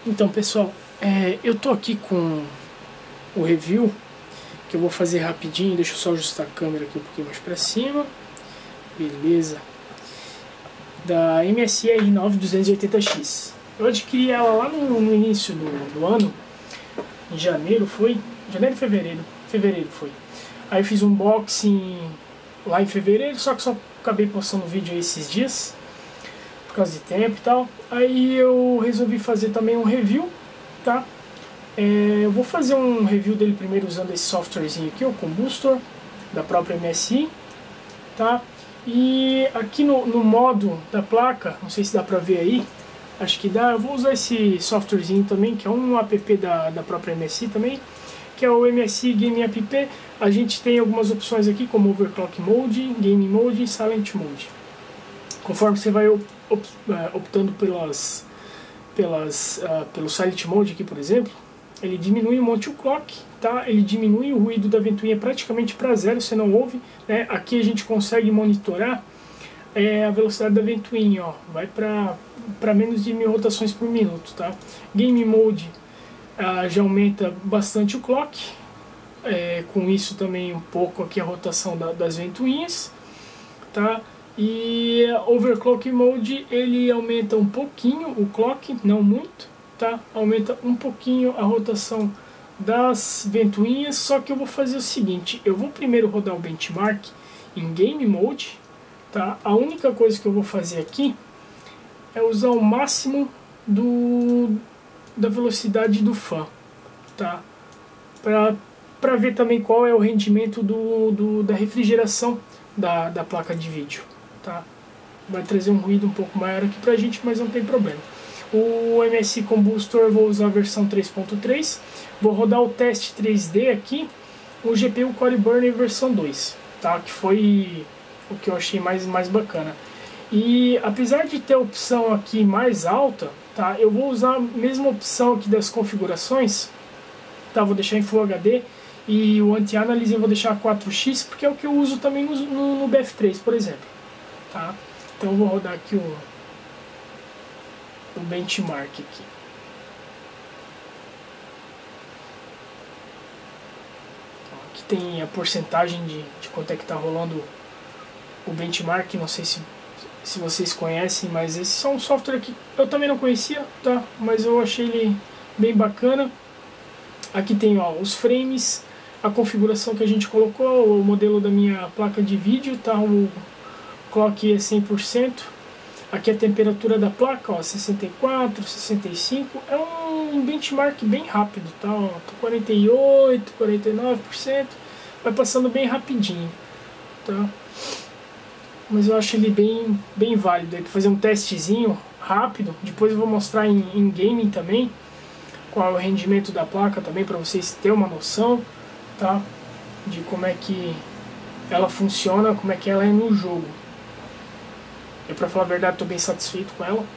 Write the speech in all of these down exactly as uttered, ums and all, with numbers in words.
Então, pessoal, é, eu tô aqui com o review que eu vou fazer rapidinho. Deixa eu só ajustar a câmera aqui um pouquinho mais pra cima. Beleza. Da M S I R nove duzentos e oitenta X. Eu adquiri ela lá no, no início do, do ano, em janeiro foi? Janeiro e fevereiro. Fevereiro foi. Aí eu fiz um unboxing lá em fevereiro, só que só acabei postando vídeo aí esses dias, por causa de tempo e tal. Aí eu resolvi fazer também um review, tá? É, eu vou fazer um review dele primeiro usando esse softwarezinho aqui, o Combustor, da própria M S I, tá? E aqui no, no modo da placa, não sei se dá pra ver aí, acho que dá, eu vou usar esse softwarezinho também, que é um app da, da própria M S I também, que é o M S I Game App. A gente tem algumas opções aqui, como Overclock Mode, Game Mode e Silent Mode. Conforme você vai optando pelas, pelas, uh, pelo Silent Mode aqui, por exemplo, ele diminui um monte o clock, tá? Ele diminui o ruído da ventoinha praticamente para zero, você não ouve, né? Aqui a gente consegue monitorar é, a velocidade da ventoinha, ó, vai para menos de mil rotações por minuto, tá? Game Mode uh, já aumenta bastante o clock, é, com isso também um pouco aqui a rotação da, das ventoinhas, tá? E Overclock Mode ele aumenta um pouquinho o clock, não muito, tá? Aumenta um pouquinho a rotação das ventoinhas, só que eu vou fazer o seguinte, eu vou primeiro rodar o benchmark em Game Mode, tá? A única coisa que eu vou fazer aqui é usar o máximo do, da velocidade do fan, tá? Pra, pra ver também qual é o rendimento do, do, da refrigeração da, da placa de vídeo, tá? Vai trazer um ruído um pouco maior aqui pra gente, mas não tem problema. O M S I Combustor eu vou usar a versão três ponto três, vou rodar o teste três D aqui, o G P U Core Burner versão dois, tá? Que foi o que eu achei mais, mais bacana. E apesar de ter a opção aqui mais alta, tá? Eu vou usar a mesma opção aqui das configurações, tá? Vou deixar em Full H D e o Anti-Analyze eu vou deixar quatro X, porque é o que eu uso também no, no, no B F três, por exemplo, tá? Então eu vou rodar aqui o o benchmark aqui. Então, aqui tem a porcentagem de, de quanto é que está rolando o benchmark. Não sei se, se vocês conhecem, mas esse é um software que eu também não conhecia, tá? Mas eu achei ele bem bacana. Aqui tem, ó, os frames, a configuração que a gente colocou, o modelo da minha placa de vídeo, tá? O clock é cem por cento. Aqui a temperatura da placa, ó, sessenta e quatro, sessenta e cinco, é um benchmark bem rápido, tá? Ó, quarenta e oito, quarenta e nove por cento, vai passando bem rapidinho, tá? Mas eu acho ele bem, bem válido. Aí, para fazer um testezinho rápido, depois eu vou mostrar em, em gaming também, qual é o rendimento da placa também, para vocês terem uma noção, tá? De como é que ela funciona, como é que ela é no jogo. Eu, pra falar a verdade, estou bem satisfeito com ela.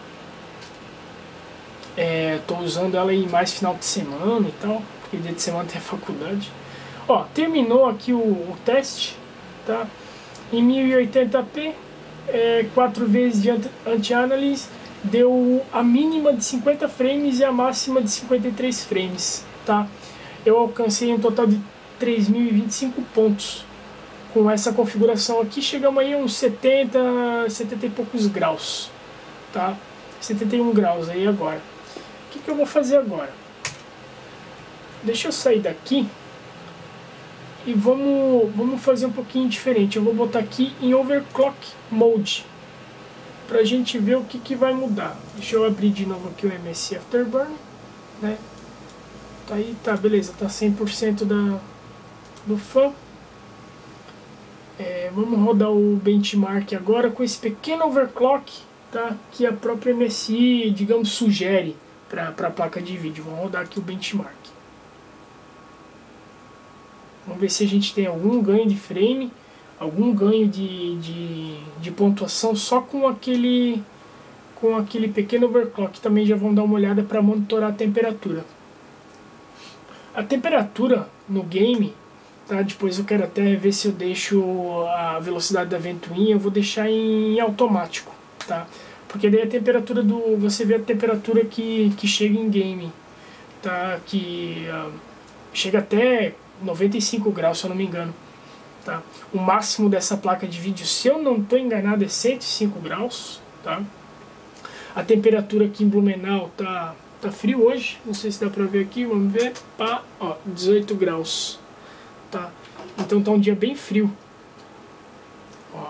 Estou é, usando ela aí mais final de semana e tal, porque dia de semana tem a faculdade. Ó, terminou aqui o, o teste, tá? Em mil e oitenta p, é, quatro vezes de anti-analyze, deu a mínima de cinquenta frames e a máxima de cinquenta e três frames, tá? Eu alcancei um total de três mil e vinte e cinco pontos. Com essa configuração aqui, chegamos aí a uns setenta, setenta e poucos graus, tá? setenta e um graus aí agora. O que, que eu vou fazer agora? Deixa eu sair daqui e vamos, vamos fazer um pouquinho diferente. Eu vou botar aqui em Overclock Mode, pra gente ver o que, que vai mudar. Deixa eu abrir de novo aqui o M S I Afterburner, né? Tá aí, tá, beleza, tá cem por cento da, do fan. É, vamos rodar o benchmark agora com esse pequeno overclock, tá? Que a própria M S I, digamos, sugere para a placa de vídeo. Vamos rodar aqui o benchmark. Vamos ver se a gente tem algum ganho de frame, algum ganho de, de, de pontuação só com aquele, com aquele pequeno overclock. Também já vamos dar uma olhada para monitorar a temperatura. A temperatura no game... Tá, depois eu quero até ver se eu deixo a velocidade da ventoinha, eu vou deixar em automático, tá? porque daí a temperatura do... você vê a temperatura que, que chega em game, tá? Que uh, chega até noventa e cinco graus, se eu não me engano, tá? O máximo dessa placa de vídeo, se eu não estou enganado, é cento e cinco graus, tá? A temperatura aqui em Blumenau tá, tá frio hoje, não sei se dá pra ver aqui, vamos ver, pá, ó, dezoito graus, tá? Então tá um dia bem frio. Ó,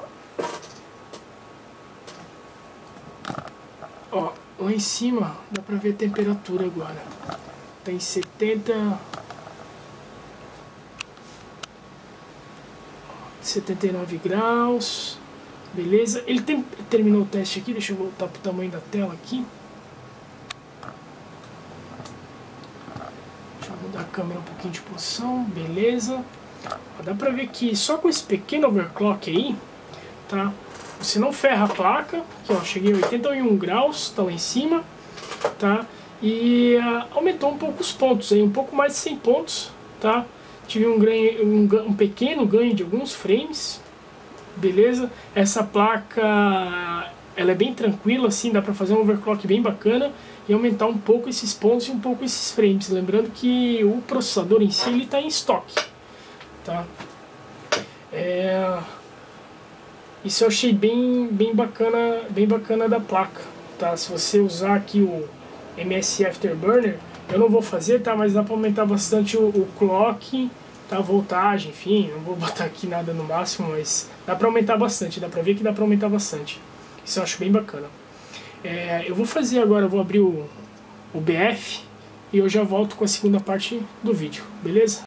ó, lá em cima dá pra ver a temperatura agora. Tá em setenta, setenta e nove graus. Beleza? Ele tem, terminou o teste aqui, deixa eu voltar pro tamanho da tela aqui. Deixa eu mudar a câmera um pouquinho de posição, beleza. Ó, dá pra ver que só com esse pequeno overclock aí, tá? Você não ferra a placa, aqui ó, cheguei a oitenta e um graus, tá lá em cima, tá? E uh, aumentou um pouco os pontos aí, um pouco mais de cem pontos, tá? Tive um, ganho, um, um pequeno ganho de alguns frames, beleza? Essa placa, ela é bem tranquila, assim, dá pra fazer um overclock bem bacana e aumentar um pouco esses pontos e um pouco esses frames. Lembrando que o processador em si, ele tá em estoque, tá? É... Isso eu achei bem, bem, bacana, bem bacana da placa, tá? Se você usar aqui o M S I Afterburner, eu não vou fazer, tá? Mas dá pra aumentar bastante o, o clock, tá? A voltagem, enfim, não vou botar aqui nada no máximo, mas dá pra aumentar bastante, dá pra ver que dá pra aumentar bastante. Isso eu acho bem bacana. É, eu vou fazer agora, eu vou abrir o, o B F e eu já volto com a segunda parte do vídeo, beleza?